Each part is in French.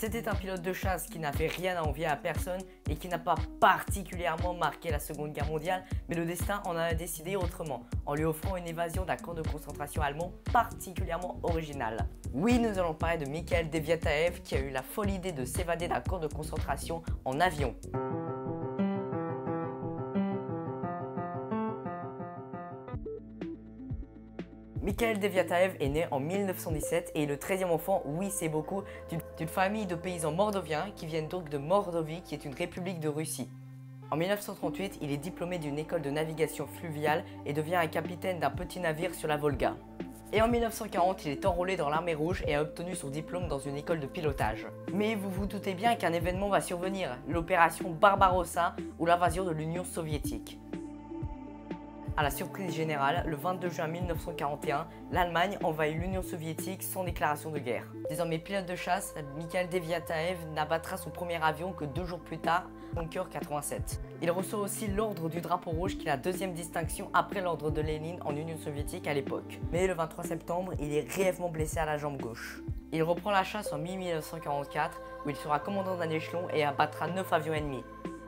C'était un pilote de chasse qui n'avait rien à envier à personne et qui n'a pas particulièrement marqué la Seconde Guerre mondiale, mais le destin en a décidé autrement, en lui offrant une évasion d'un camp de concentration allemand particulièrement original. Oui, nous allons parler de Mikhail Deviataev qui a eu la folle idée de s'évader d'un camp de concentration en avion. Mikhail Deviataev est né en 1917 et est le 13e enfant, oui c'est beaucoup, d'une famille de paysans mordoviens qui viennent donc de Mordovie qui est une république de Russie. En 1938, il est diplômé d'une école de navigation fluviale et devient un capitaine d'un petit navire sur la Volga. Et en 1940, il est enrôlé dans l'armée rouge et a obtenu son diplôme dans une école de pilotage. Mais vous vous doutez bien qu'un événement va survenir, l'opération Barbarossa ou l'invasion de l'Union soviétique. À la surprise générale, le 22 juin 1941, l'Allemagne envahit l'Union soviétique sans déclaration de guerre. Désormais pilote de chasse, Mikhail Deviataev n'abattra son premier avion que 2 jours plus tard, Bunker 87. Il reçoit aussi l'ordre du drapeau rouge qui est la deuxième distinction après l'ordre de Lénine en Union soviétique à l'époque. Mais le 23 septembre, il est grièvement blessé à la jambe gauche. Il reprend la chasse en mi-1944 où il sera commandant d'un échelon et abattra 9 avions ennemis.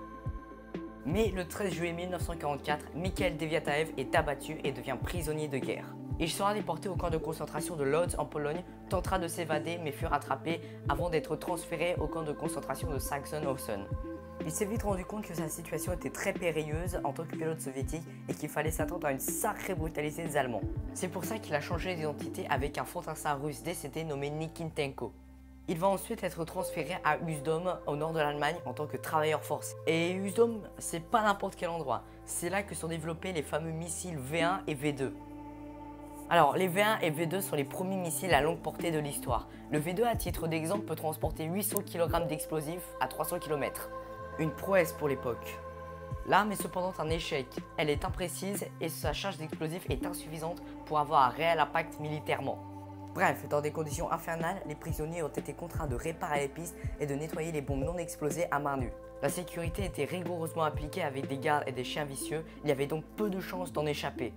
Mais le 13 juillet 1944, Mikhail Deviataev est abattu et devient prisonnier de guerre. Il sera déporté au camp de concentration de Lodz en Pologne, tentera de s'évader mais fut rattrapé avant d'être transféré au camp de concentration de Sachsenhausen. Il s'est vite rendu compte que sa situation était très périlleuse en tant que pilote soviétique et qu'il fallait s'attendre à une sacrée brutalité des Allemands. C'est pour ça qu'il a changé d'identité avec un fantassin russe décédé nommé Nikitinenko. Il va ensuite être transféré à Usedom, au nord de l'Allemagne, en tant que travailleur forcé. Et Usedom, c'est pas n'importe quel endroit. C'est là que sont développés les fameux missiles V1 et V2. Alors, les V1 et V2 sont les premiers missiles à longue portée de l'histoire. Le V2, à titre d'exemple, peut transporter 800 kg d'explosifs à 300 km. Une prouesse pour l'époque. L'arme est cependant un échec. Elle est imprécise et sa charge d'explosifs est insuffisante pour avoir un réel impact militairement. Bref, dans des conditions infernales, les prisonniers ont été contraints de réparer les pistes et de nettoyer les bombes non explosées à main nue. La sécurité était rigoureusement appliquée avec des gardes et des chiens vicieux, il y avait donc peu de chances d'en échapper.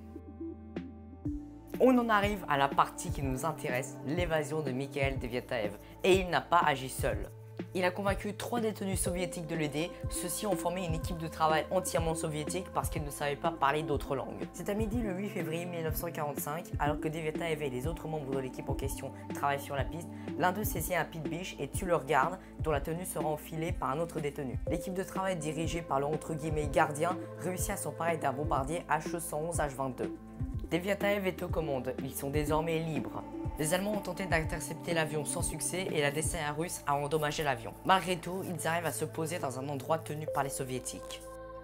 On en arrive à la partie qui nous intéresse, l'évasion de Mikhail Deviataev, et il n'a pas agi seul. Il a convaincu 3 détenus soviétiques de l'aider, ceux-ci ont formé une équipe de travail entièrement soviétique parce qu'ils ne savaient pas parler d'autres langues. C'est à midi le 8 février 1945, alors que Deviataev et les autres membres de l'équipe en question travaillent sur la piste, l'un d'eux saisit un pit-biche et tue leur garde, dont la tenue sera enfilée par un autre détenu. L'équipe de travail dirigée par le « gardien » réussit à s'emparer d'un bombardier HE-111H-22. Deviataev est aux commandes, ils sont désormais libres. Les Allemands ont tenté d'intercepter l'avion sans succès et la descente russe a endommagé l'avion. Malgré tout, ils arrivent à se poser dans un endroit tenu par les soviétiques.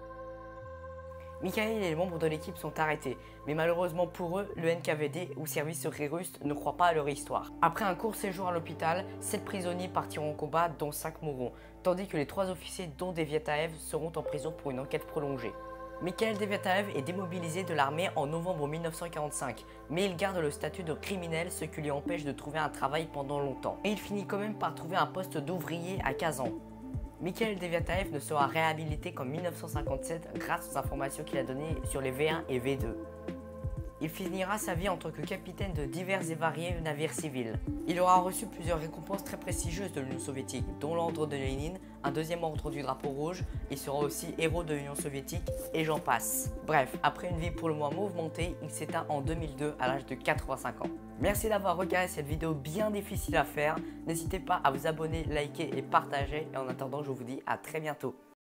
Mikhail et les membres de l'équipe sont arrêtés, mais malheureusement pour eux, le NKVD ou service secret russe ne croit pas à leur histoire. Après un court séjour à l'hôpital, 7 prisonniers partiront en combat dont 5 mourront, tandis que les 3 officiers dont Deviataev seront en prison pour une enquête prolongée. Mikhail Deviataev est démobilisé de l'armée en novembre 1945, mais il garde le statut de criminel, ce qui lui empêche de trouver un travail pendant longtemps. Et il finit quand même par trouver un poste d'ouvrier à Kazan. Mikhail Deviataev ne sera réhabilité qu'en 1957 grâce aux informations qu'il a données sur les V1 et V2. Il finira sa vie en tant que capitaine de divers et variés navires civils. Il aura reçu plusieurs récompenses très prestigieuses de l'Union soviétique, dont l'ordre de Lénine, un deuxième ordre du drapeau rouge, il sera aussi héros de l'Union soviétique, et j'en passe. Bref, après une vie pour le moins mouvementée, il s'éteint en 2002 à l'âge de 85 ans. Merci d'avoir regardé cette vidéo bien difficile à faire. N'hésitez pas à vous abonner, liker et partager. Et en attendant, je vous dis à très bientôt.